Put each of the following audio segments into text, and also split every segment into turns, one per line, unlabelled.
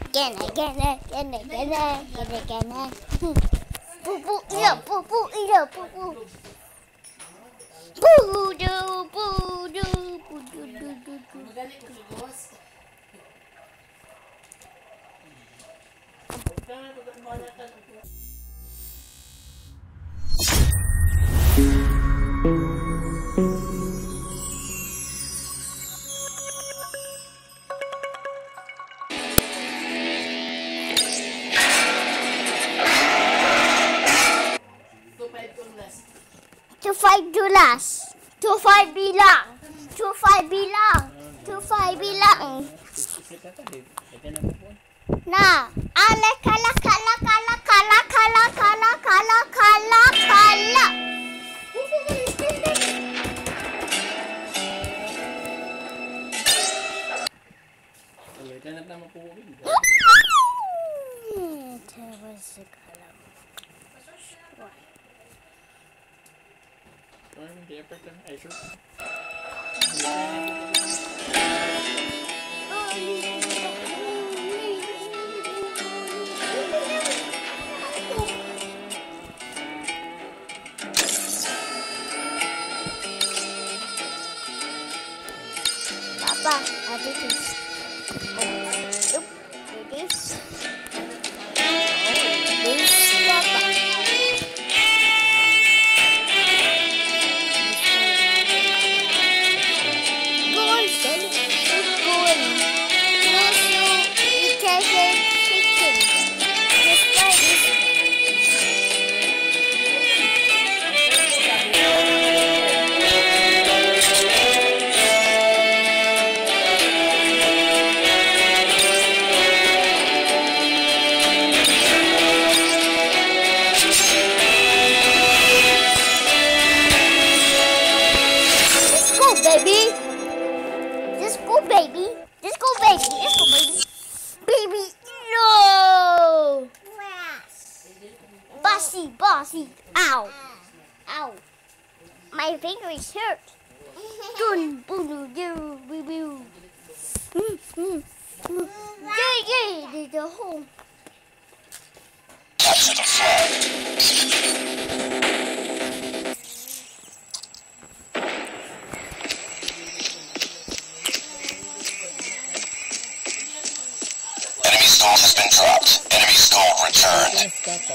Gana. Poo, iya, poo. Pudu. Two five bilang. Nah, kala. Papa, I did this. This. Papa. Baby, no! Bossy. Ow. My finger is hurt. Yeah, the hole.
Enemy skull has been dropped. Enemy skull returned.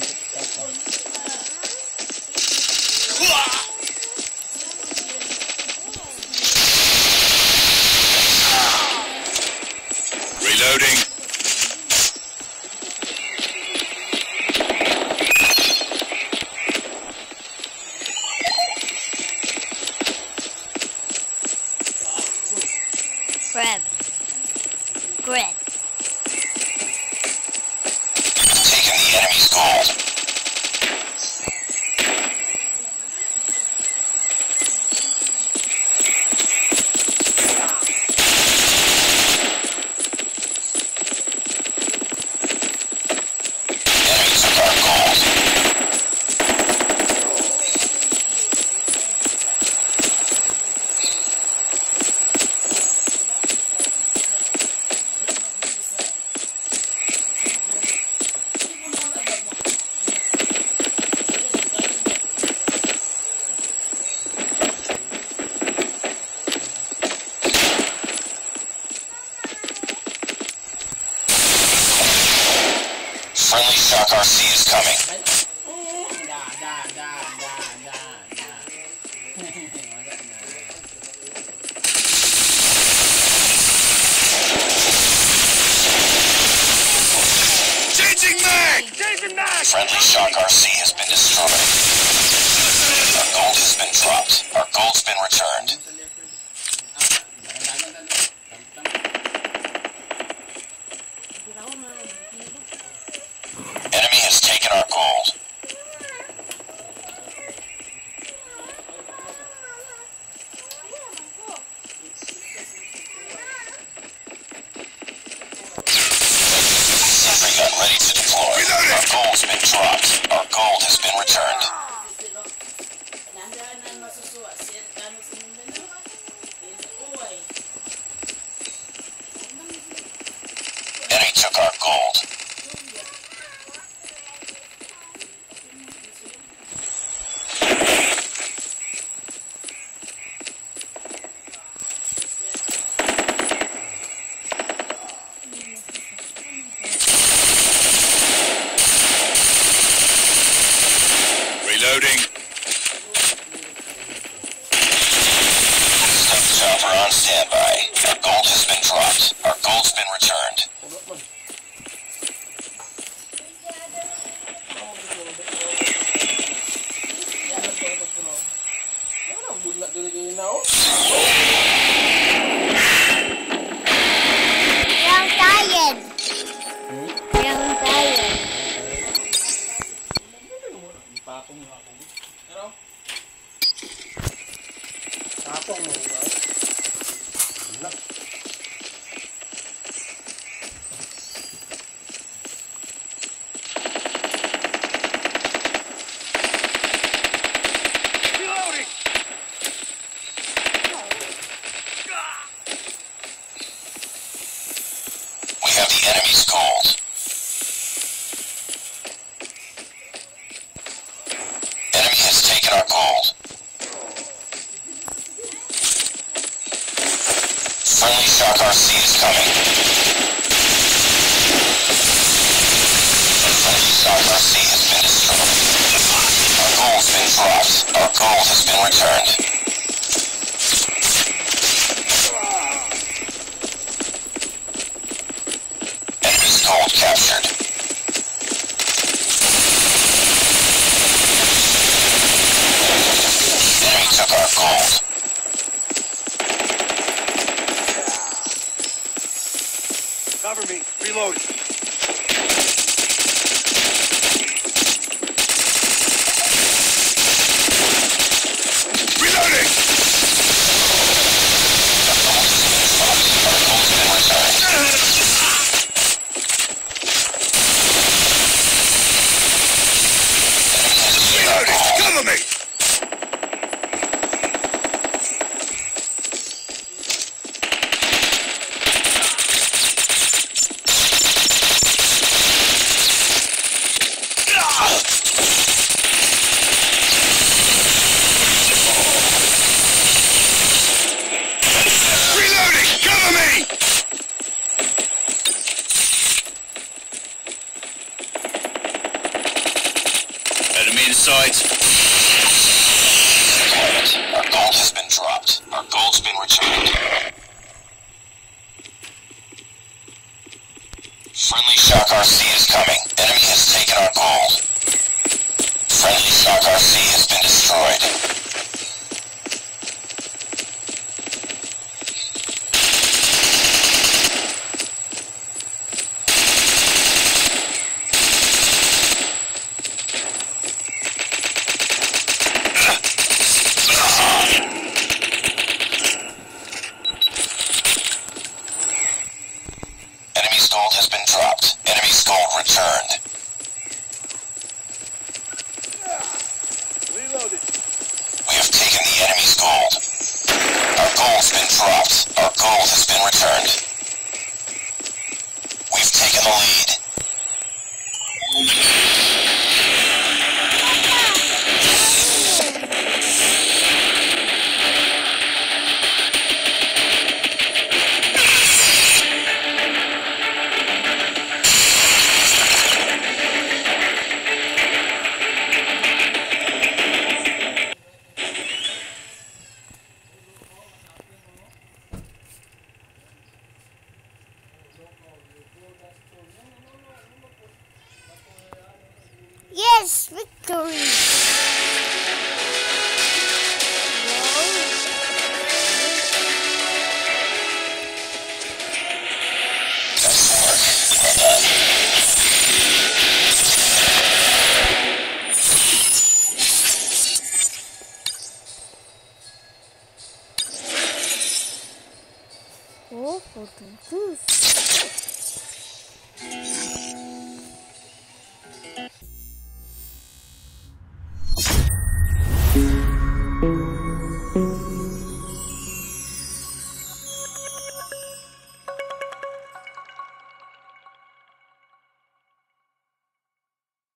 Reloading.
Grab.
Taking the enemy's gold. Enemy took our gold. Friendly Shock RC is coming. Changing mag! Friendly Shock RC has been destroyed. Our gold has been dropped. Our gold's been returned. Enemy has taken our gold. Sentry gun ready to deploy. Our gold's been dropped. Our gold has been returned. Enemy took our gold. Reloading. Sniper chopper on standby. Our gold has been dropped. Our gold's been returned.
Yang tayan. Yang tayan.
Reloading. We have the enemy's gold. Enemy has taken our gold. Friendly Shock RC is coming. Friendly Shock RC has been destroyed. Our gold's been dropped. Our gold has been returned. Enemy's gold captured. Enemy took our gold. Cover me. Reloading. Reloading! Our gold's been returned. Reloading! Cover me! Reloading! Cover me! Enemy in sight. Our gold has been dropped. Our gold's been returned. Friendly Shock RC is coming. Enemy has taken our gold. Friendly Shock RC has been destroyed. Enemy's gold has been dropped. Enemy's gold returned. Reloaded. We have taken the enemy's gold. Our gold's been dropped. Our gold has been returned. We've taken the lead.
Yes, victory. Oh, for the